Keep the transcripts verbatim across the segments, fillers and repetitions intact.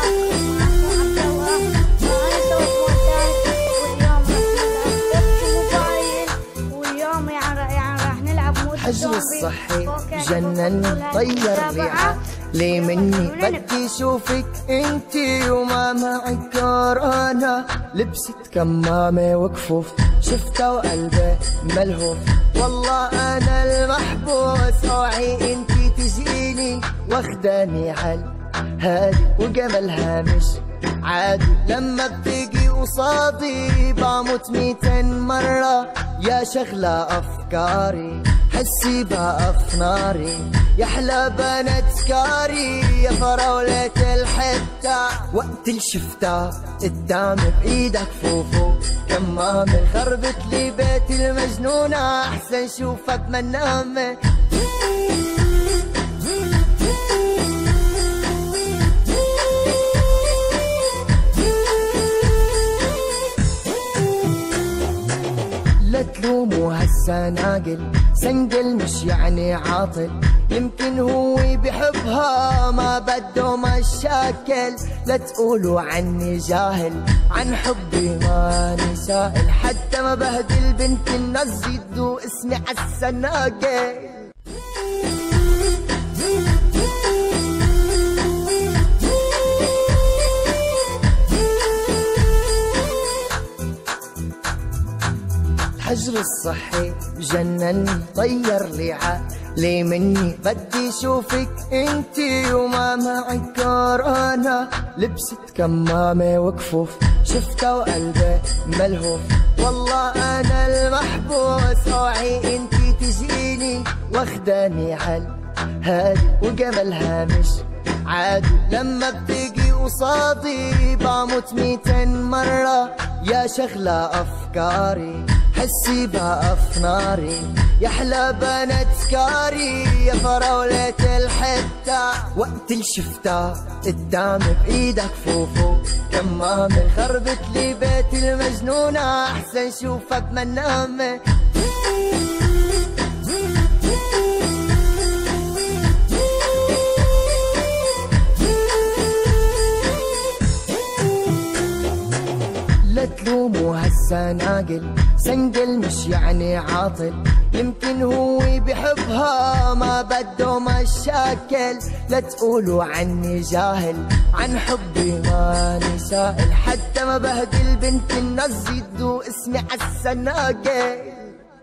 الحجر الصحي جنن طير ريعة لي مني بدي شوفك انتي وما معي كورونا. لبست كمامة وكفوف شفتها وقلبي ملهوف، والله انا المحبوس اوعي انتي تجيني واخداني عال هادي وجمالها مش عادي. لما بتيجي قصادي بموت ميتين مرة يا شغلة افكاري، حسي بقى في ناري يا حلا بنات سكاري يا فراولة الحتة. وقت الشفتة قدامي بايدك فوفو كمامة خربت لي بيتي المجنونة، احسن شوفك منامة. لا تلوموا هالسناقل سنقل مش يعني عاطل، يمكن هو بحبها ما بده مشاكل. لا تقولوا عني جاهل عن حبي ماني سائل، حتى ما بهدل بنت الناس زيدوا اسمي عالسناقل. الحجر الصحي جنن طير لي عقلي مني بدي شوفك انتي وما معي كورونا. لبست كمامة وكفوف شفتها وقلبي ملهوف، والله انا المحبوس اوعي انتي تجيني واخداني عال هادي وجمالها مش عادي. لما بتيجي قصادي بموت ميتين مرة يا شغلة افكاري، حسي بقى في ناري يا حلا بنات سكاري يا فراولة الحتة. وقت الشفتة قدامي بايدك فوفو كمامة خربت لي بيتي المجنونة، احسن شوفك منامة. لا تلوموا هالسناقل سنقل مش يعني عاطل، يمكن هو بحبها ما بده مشاكل. لا تقولوا عني جاهل عن حبي ماني سائل، حتى ما بهدل بنت الناس زيدوا اسمي عالسناقل.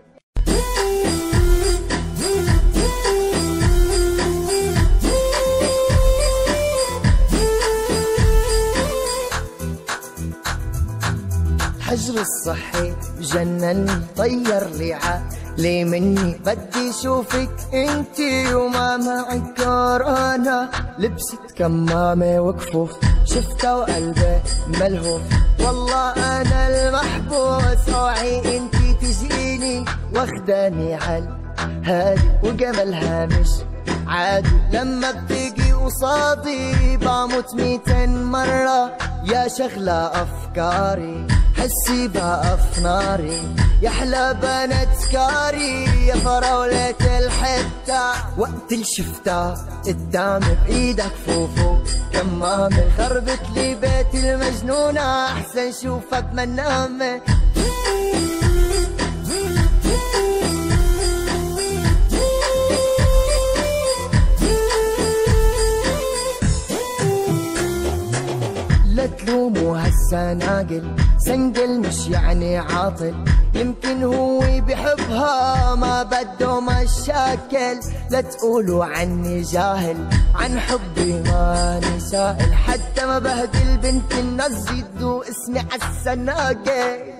الحجر الصحي جنن طير لي عقلي مني بدي شوفك انتي وما معي كورونا. لبست كمامة وكفوف شفتها وقلبي ملهوف، والله انا المحبوس اوعي انتي تجيني واخداني عال هادي وجمالها مش عادي. لما بتيجي قصادي بموت ميتين مرة يا شغلة افكاري، حسي بقى في ناري يا حلا بنات سكاري يا فراولة الحتة. وقت الشفتة قدامي بايدك فوفو كمامة خربت لي بيتي المجنونة، احسن شوفك منامة. لا تلوموا هالسناقل سنقل مش يعني عاطل، يمكن هو بحبها ما بده مشاكل. لا تقولوا عني جاهل عن حبي ماني سائل، حتى ما بهدل بنت الناس زيدوا اسمي عالسناقل.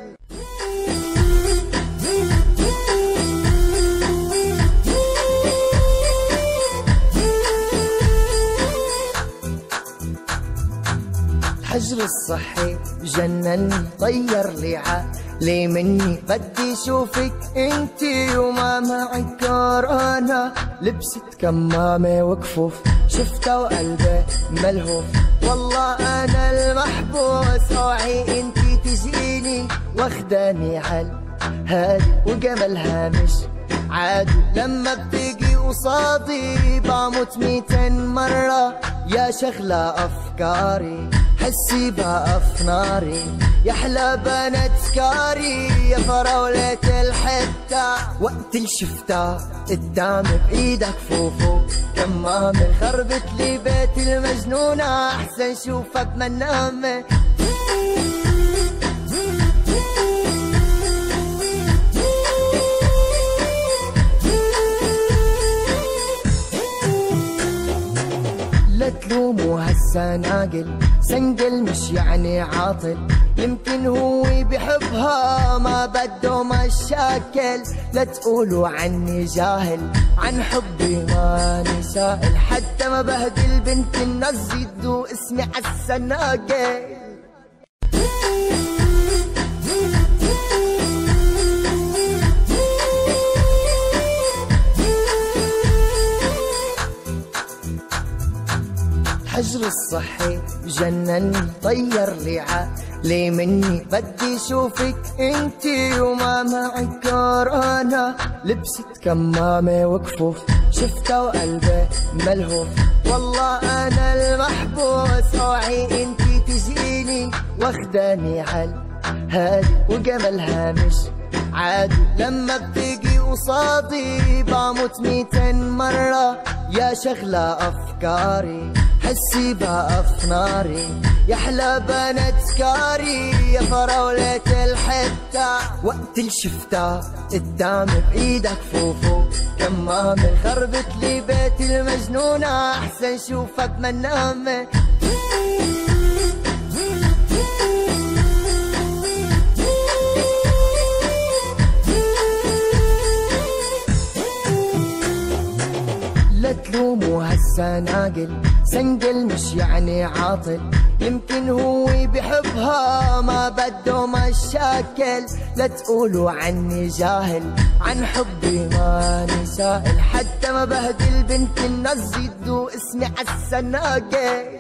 الحجر الصحي جنن طير لي عقلي مني بدي شوفك انتي وما معي كورونا. لبست كمامة وكفوف شفتها وقلبي ملهوف، والله انا المحبوس اوعي انتي تجيني واخداني عال هادي وجمالها مش عادي. لما بتيجي قصادي بموت ميتين مرة يا يا شغلة أفكاري حسي بأفناري يا حلا بنت سكاري يا فراولة الحتة وقت الشفتة قدام بإيدك فوفو كمامة خربت لي بيت المجنونة أحسن شوفك منامة لا تلوموا هسا ناقل سنقل مش يعني عاطل يمكن هو بحبها ما بده مشاكل لا تقولوا عني جاهل عن حبي ماني سائل حتى ما بهدل بنت الناس زيدوا اسمي هسا ناقل الحجر الصحي جنني طير لي عقلي مني بدي شوفك انتي وما معك كورونا لبست كمامة وكفوف شفتها وقلبي ملهوف والله انا المحبوس اوعي انتي تجيني واخداني عال هادي وجمالها مش عادي لما بتيجي قصادي بموت ميتين مرة يا شغلة أفكاري حسي بأفناري يا حلا بنت سكاري يا فراولة الحتة وقت الشفتة قدام بإيدك فوفو كمامة خربت لي بيت المجنونة أحسن شوفك منامة لا تلوموا هسا ناقل سنقل مش يعني عاطل يمكن هو بحبها ما بده مشاكل لا تقولوا عني جاهل عن حبي ماني سائل حتى ما بهدل بنت الناس زيدوا اسمي هسا ناقل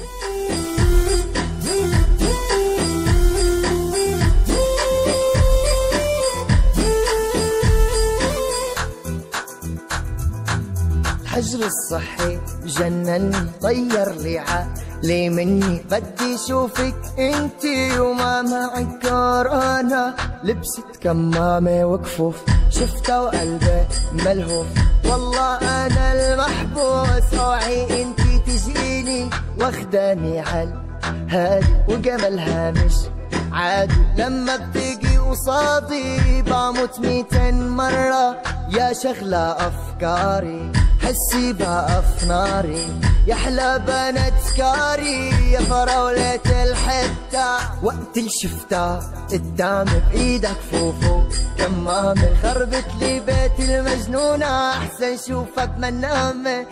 الحجر الصحي جنني طير لي عقلي مني بدي شوفك انتي وما معك كورونا لبست كمامة وكفوف شفتها وقلبي ملهوف والله انا المحبوس اوعي انتي تجيني واخداني عال هادي وجمالها مش عادي لما بتيجي قصادي بموت ميتين مرة يا شغلة أفكاري حسي بأفناري يا حلا بنت سكاري يا فراولة الحتة وقت الشفتة قدام بإيدك فوفو كمامة خربت لي بيت المجنونة أحسن شوفك منامة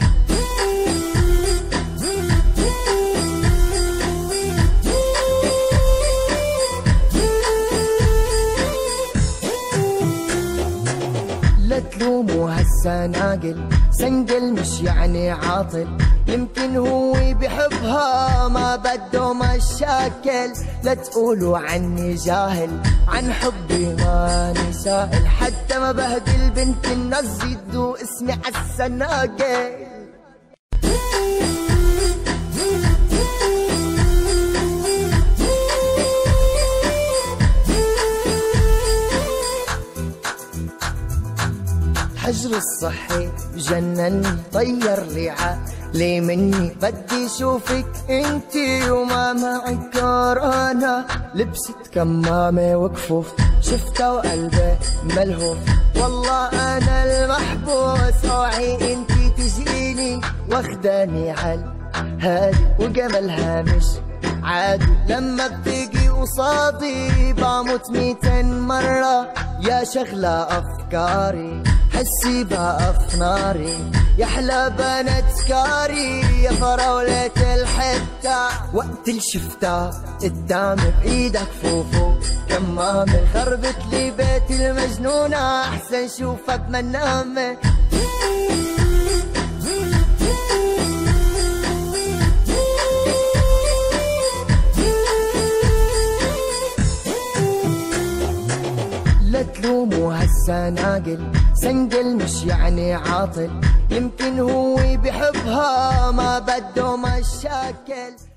لا تلوموا هسا ناقل سنقل مش يعني عاطل يمكن هو بحبها ما بده مشاكل لا تقولوا عني جاهل عن حبي ماني سائل حتى ما بهدل بنت الناس زيدوا اسمي هسا ناقل الحجر الصحي جنني طير لي عقلي مني بدي شوفك انتي وما معك كورونا لبست كمامة وكفوف شفتها وقلبي ملهوف والله انا المحبوس اوعي انتي تجيني واخداني عال هادي وجمالها مش عادي لما بتيجي قصادي بموت ميتين مرة يا شغلة أفكاري حسي بأفناري يا حلا بنت سكاري يا فراولة الحتة وقت الشفتة قدام بإيدك فوفو كمامة خربت لي بيت المجنونة أحسن شوفك منامة لا تلوموا هسا ناقل سنجل مش يعني عاطل، يمكن هو بحبها ما بده مشاكل.